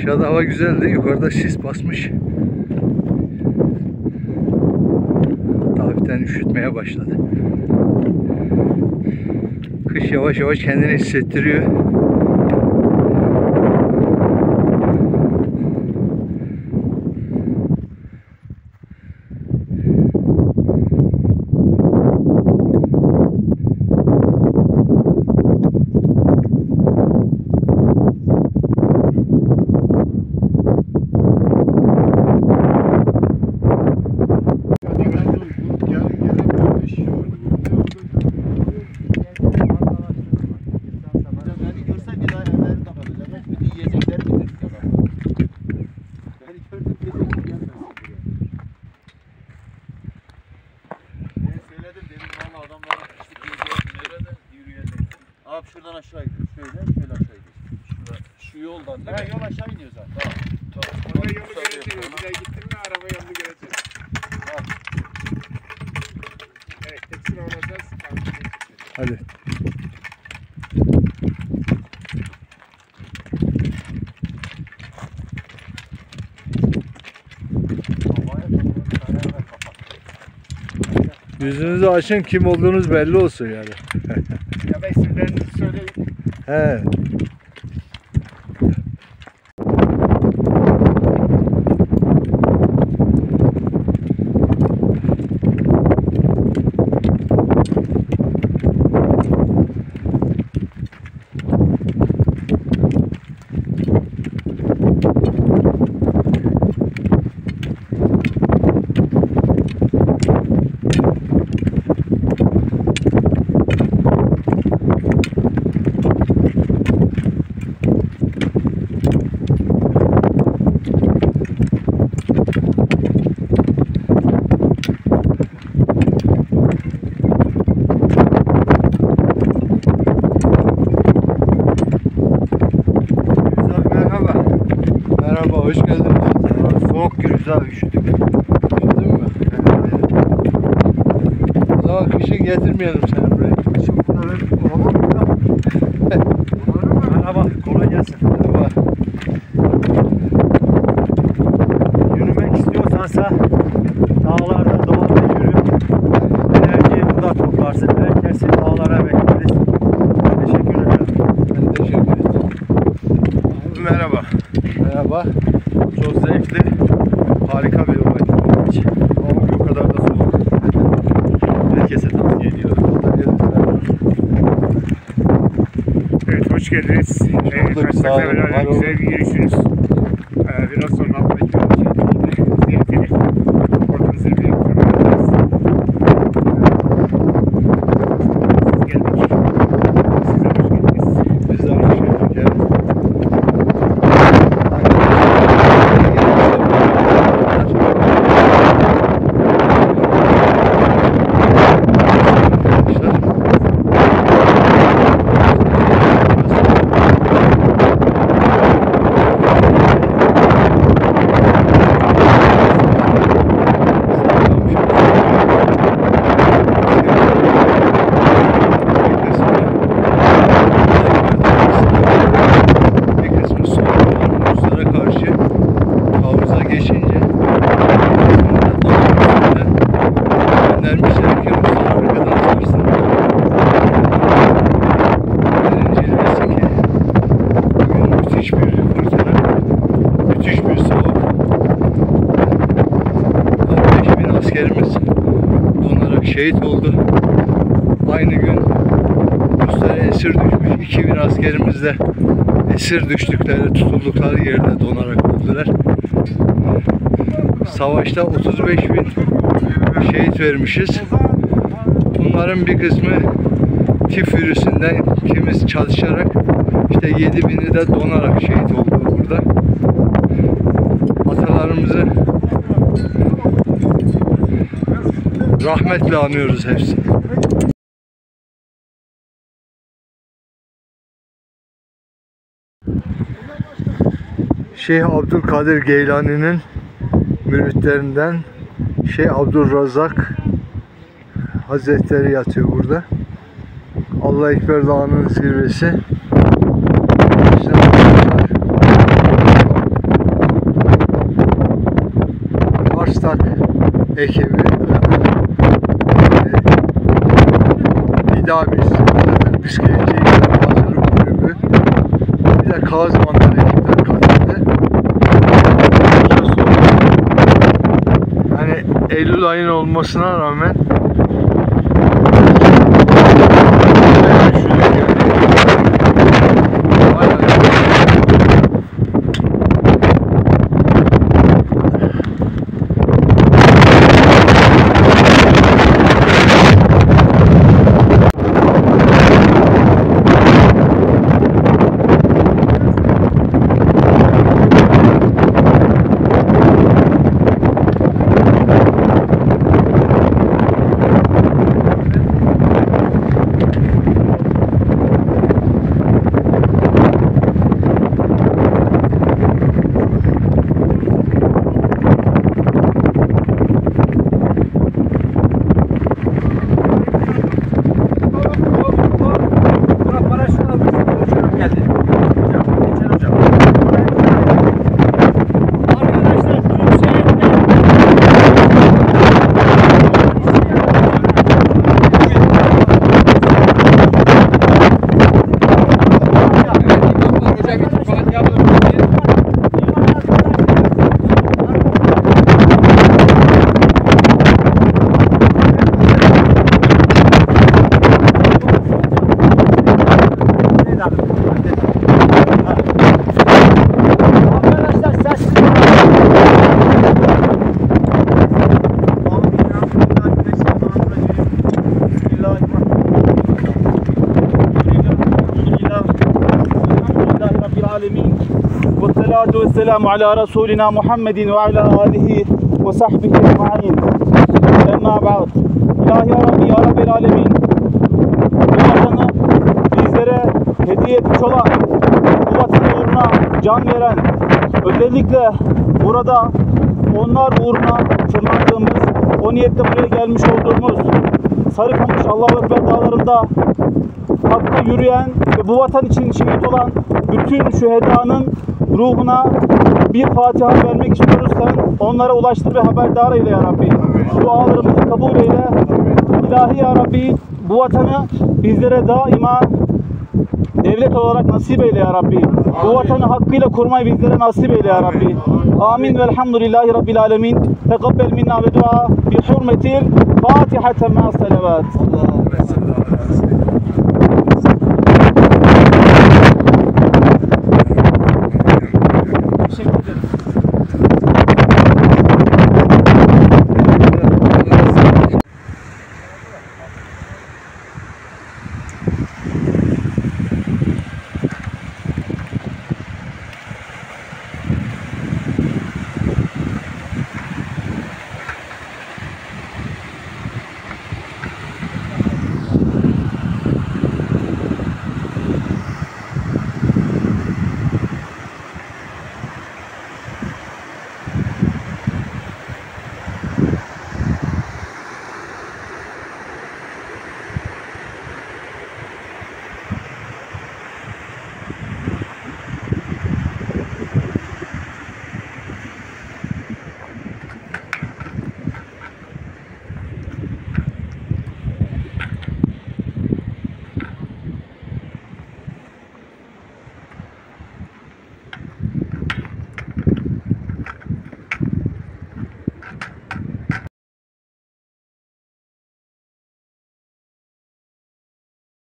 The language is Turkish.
Aşağıda hava güzeldi. Yukarıda sis basmış. Hafiften üşütmeye başladı. Kış yavaş yavaş kendini hissettiriyor. Abi şuradan aşağı gidiyor. Şöyle aşağı gidiyor. Şu yoldan değil mi? Yol aşağı iniyor zaten. Tamam. Oraya yolu göreceğiz. Bir daha gittin mi araba yolunu göreceğiz. Tamam. Evet, hepsini alacağız. Hadi. Yüzünüzü açın, kim olduğunuz belli olsun yani. Ya da isimlerinizi söyleyin. He. Merhaba, hoş geldiniz. Soğuk giriyoruz abi, üşüdük. Üşüdün mü? O zaman kışın getirmeyelim seni buraya. Kışın bunları olur mu? Merhaba, kolay gelsin. Merhaba. Yürümek istiyorsansa dağlarda, doğada yürü. Enerjiyi burada toplarsın. Herkesi dağlara bekleriz. Teşekkür ederim. Ben teşekkür ederim. Merhaba. Merhaba. Çok zevkli, harika bir olaydı benim için. Ama bir o kadar da soğuk. Herkese tavsiye ediyorum. Evet, hoş geldiniz. bulduk, sağ olun, var olun. Güzel bir yürüyüşünüz. Biraz sonra ziyaretini oradan zirveye kurmayacağız. Siz geldik. Size hoş geldiniz. Biz de hoş gelduk. Evet. Askerimiz donarak şehit oldu. Aynı gün Ruslara esir düşmüş 2000 askerimiz de esir düştükleri, tutuldukları yerde donarak öldüler. Savaşta 35.000 şehit vermişiz. Bunların bir kısmı tif virüsünden, kimisi çalışarak, işte 7.000'i de donarak şehit oldu burada. Atalarımızı rahmetle anıyoruz hepsi. Şeyh Abdülkadir Geylani'nin müritlerinden Şeyh Abdülrazak Hazretleri yatıyor burada. Allah Ekber Dağı'nın zirvesi. ekibi, bir daha biz Bisküvitçi Hazırlık Kulübü, bir de Kazmanlar ekipler katıldı. Yani Eylül ayın olmasına rağmen والسلام على رسولنا محمد وعلى آله وصحبه أجمعين. أما بعد. İlahi ya Rabbi, ya Rabbil Alemin. Bu vatanı bizlere hediye etmiş olan, bu vatan uğruna can veren, özellikle burada onlar uğruna tırmandığımız, o niyetle buraya gelmiş olduğumuz Sarıkamış Allahu Ekber dağlarında hakka yürüyen ve bu vatan için şehit olan bütün şühedanın ruhuna bir Fatiha vermek istiyoruz. Sen onlara ulaştır ve haberdar eyle ya Rabbi. Dualarımızı kabul eyle. İlahi ya Rabbi, bu vatanı bizlere daima devlet olarak nasip eyle ya Rabbi. Bu vatanı hakkıyla kurmayı bizlere nasip eyle ya Rabbi. Amin ve elhamdülillahi Rabbil alemin. Tekabbel minna ve dua bi hurmetil Fatiha'ten ma'as salavat. Allahümme salli